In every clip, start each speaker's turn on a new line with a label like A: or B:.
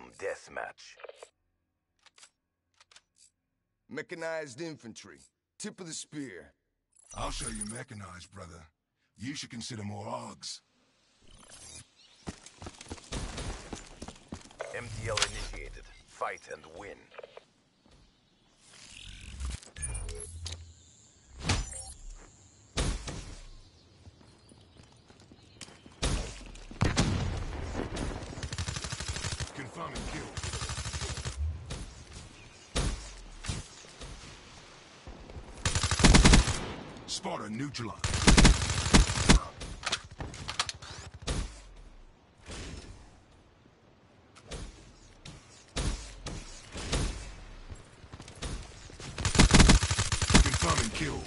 A: deathmatch.
B: Mechanized infantry. Tip of the spear.
C: I'll show you mechanized, brother. You should consider more AUGs.
A: MTL initiated. Fight and win.
C: Confirm and kill. Sparta neutralized. Confirm and kill.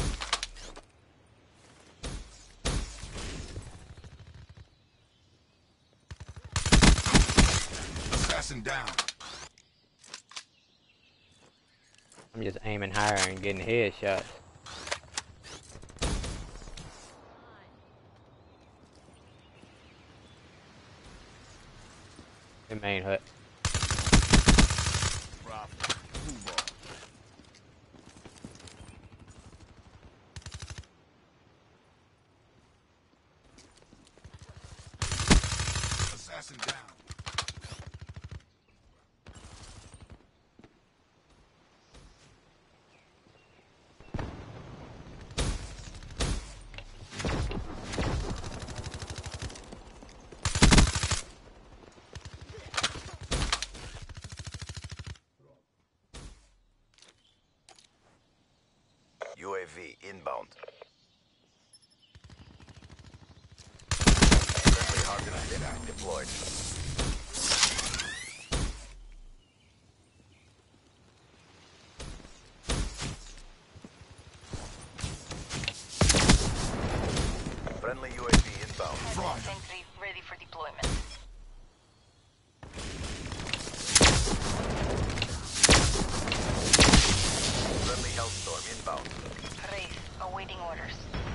C: Assassin down.
D: I'm just aiming higher and getting headshots. The main hut.
C: Assassin down.
A: UAV inbound. Friendly Hardened deployed. Friendly UAV inbound.
C: Fraud.
E: Sentry ready for deployment.
A: Friendly Hellstorm inbound.
E: Wraith awaiting orders.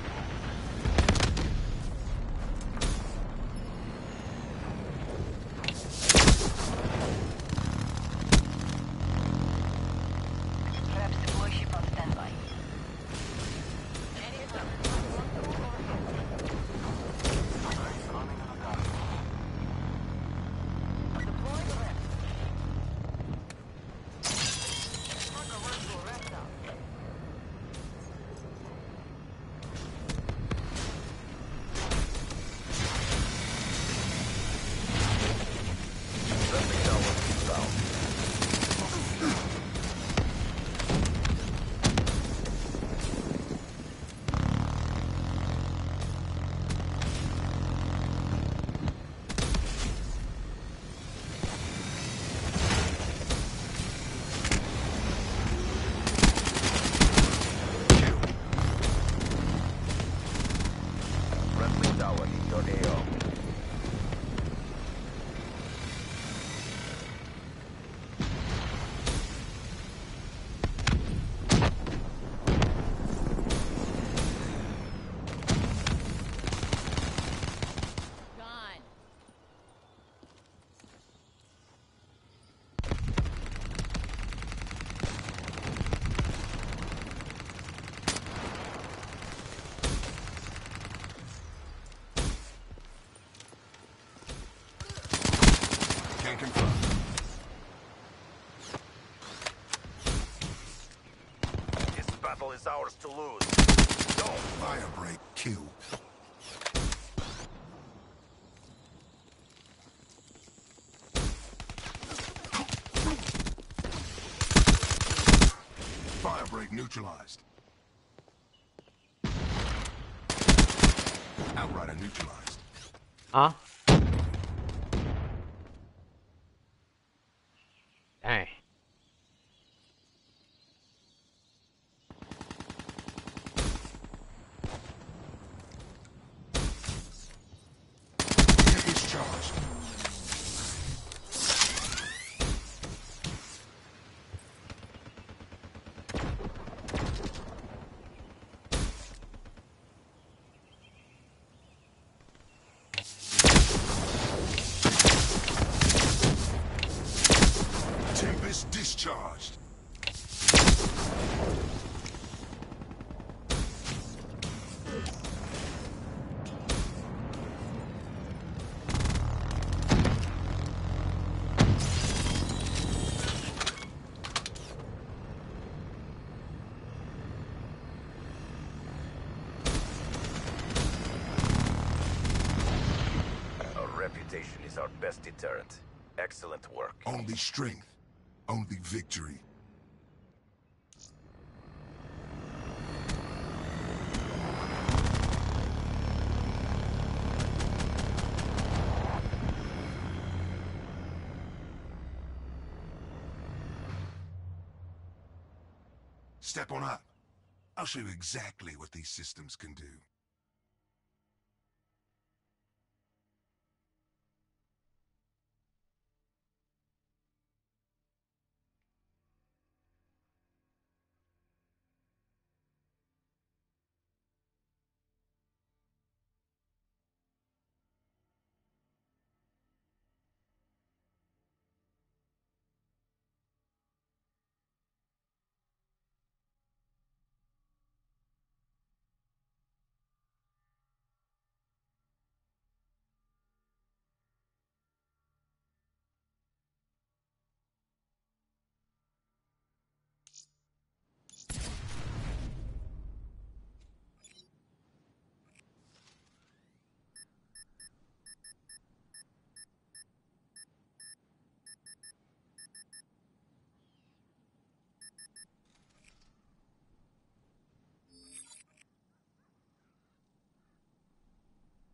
E: Perhaps deploy ship on standby.
A: Friendly Tower inbound. Friendly Tower in your AO.
E: Gone.
C: Can confirm.
A: This battle is ours to lose. Go!
C: Fire break. Kill. Fire break neutralized. Outrider neutralized.
D: Huh? Dang.
C: Hit is charged.
A: our best deterrent. Excellent work.
C: Only strength. Only victory. Step on up. I'll show you exactly what these systems can do.